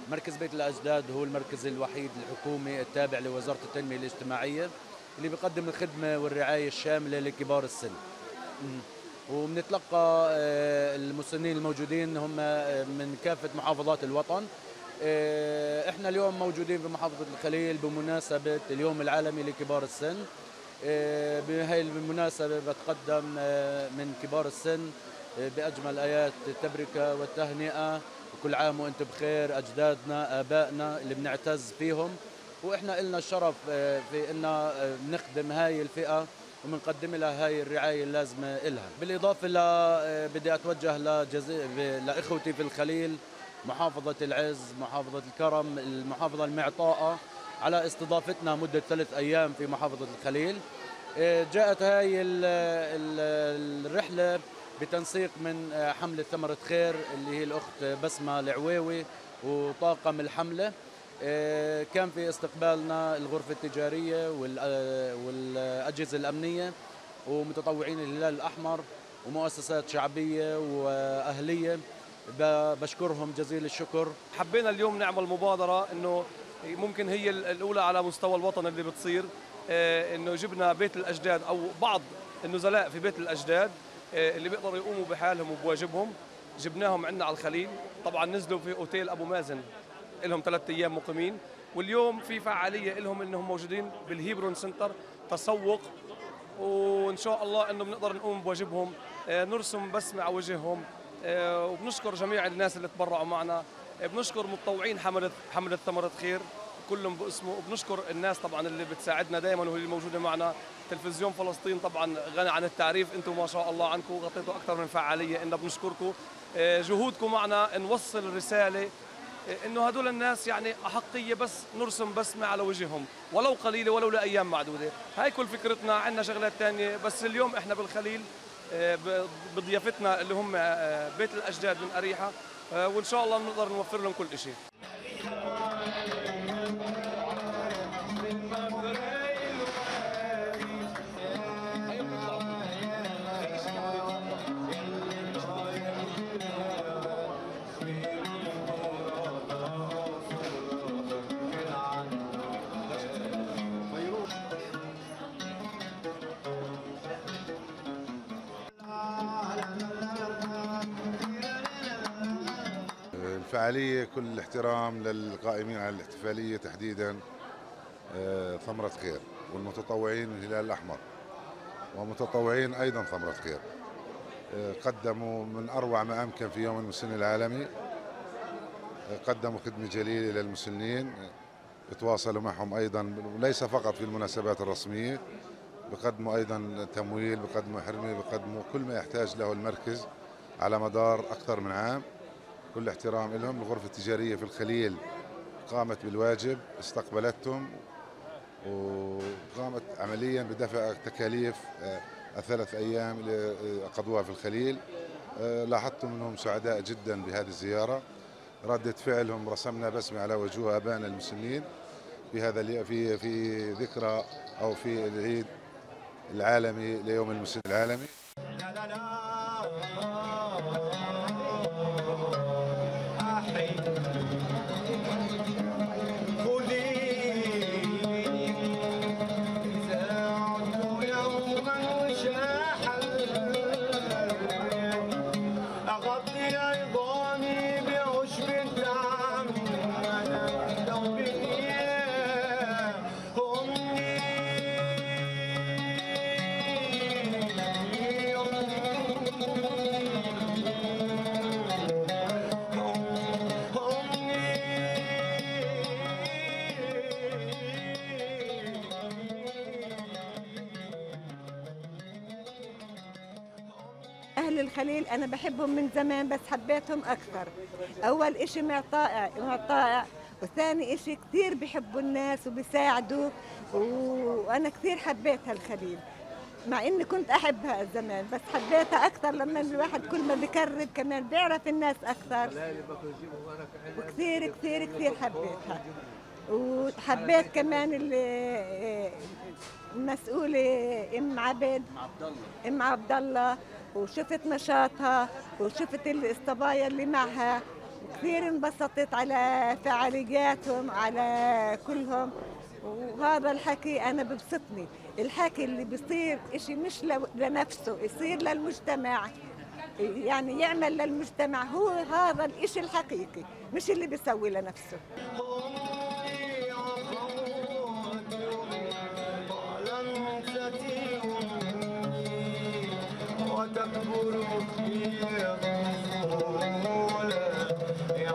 مركز بيت الأجداد هو المركز الوحيد الحكومي التابع لوزارة التنمية الاجتماعية اللي بيقدم الخدمة والرعاية الشاملة لكبار السن. وبنتلقى المسنين الموجودين هم من كافة محافظات الوطن. احنا اليوم موجودين في محافظة الخليل بمناسبة اليوم العالمي لكبار السن. بهي المناسبة بتقدم من كبار السن بأجمل آيات التبركة والتهنئة، وكل عام وانتم بخير أجدادنا آبائنا اللي بنعتز فيهم، وإحنا إلنا الشرف في إن نخدم هاي الفئة وبنقدم لها هاي الرعاية اللازمة إلها. بالإضافة بدي أتوجه لإخوتي في الخليل، محافظة العز، محافظة الكرم، المحافظة المعطاءة، على استضافتنا مدة 3 أيام في محافظة الخليل. جاءت هاي الرحلة بتنسيق من حملة ثمرة خير اللي هي الأخت بسمة العويوي وطاقم الحملة. كان في استقبالنا الغرفة التجارية والأجهزة الأمنية ومتطوعين الهلال الأحمر ومؤسسات شعبية وأهلية، بشكرهم جزيل الشكر. حبينا اليوم نعمل مبادرة إنه ممكن هي الأولى على مستوى الوطن اللي بتصير، إنه جبنا بيت الأجداد أو بعض النزلاء في بيت الأجداد اللي بيقدروا يقوموا بحالهم وبواجبهم، جبناهم عندنا على الخليل. طبعا نزلوا في أوتيل أبو مازن، لهم 3 أيام مقيمين، واليوم في فعالية لهم إنهم موجودين بالهيبرون سنتر تسوق، وإن شاء الله إنه بنقدر نقوم بواجبهم، نرسم بسمة على وجههم. وبنشكر جميع الناس اللي تبرعوا معنا، بنشكر متطوعين حملة ثمرة خير كلهم باسمه، وبنشكر الناس طبعا اللي بتساعدنا دائما وهي موجودة معنا. تلفزيون فلسطين طبعا غني عن التعريف، انتم ما شاء الله عنكم غطيتوا اكثر من فعالية، إننا بنشكركم جهودكم معنا، نوصل رسالة انه هدول الناس يعني احقيه بس نرسم بسمه على وجههم ولو قليله ولو لايام معدوده. هاي كل فكرتنا. عندنا شغلات ثانيه بس اليوم احنا بالخليل بضيافتنا اللي هم بيت الاجداد من اريحه، وان شاء الله بنقدر نوفر لهم كل شيء. الفعالية كل الاحترام للقائمين على الاحتفالية تحديدا ثمرة خير والمتطوعين من الهلال الأحمر ومتطوعين أيضا ثمرة خير، قدموا من أروع ما أمكن في يوم المسن العالمي، قدموا خدمة جليلة للمسنين، يتواصلوا معهم أيضا ليس فقط في المناسبات الرسمية، بقدموا أيضا تمويل، بقدموا حرمة، بقدموا كل ما يحتاج له المركز على مدار أكثر من عام. كل احترام لهم. الغرفة التجارية في الخليل قامت بالواجب، استقبلتهم وقامت عمليا بدفع تكاليف ال3 أيام اللي قضوها في الخليل. لاحظت أنهم سعداء جدا بهذه الزيارة، ردة فعلهم رسمنا بسمة على وجوه آبائنا المسنين في هذا في ذكرى أو في العيد العالمي ليوم المسن العالمي. أهل الخليل أنا بحبهم من زمان بس حبيتهم أكثر. أول إشي معطاء، وثاني إشي كثير بحبوا الناس وبيساعدوا، وأنا كثير حبيت هالخليل مع إني كنت أحبها زمان بس حبيتها أكثر لما الواحد كل ما بيقرب كمان بيعرف الناس أكثر، وكثير كثير كثير حبيتها. وحبيت كمان المسؤولة أم عبد الله، وشفت نشاطها وشفت الصبايا اللي معها كثير انبسطت على فعالياتهم على كلهم، وهذا الحكي أنا ببسطني. الحكي اللي بيصير إشي مش لنفسه، يصير للمجتمع، يعني يعمل للمجتمع، هو هذا الإشي الحقيقي مش اللي بيسوي لنفسه. وتكبر في الطفولة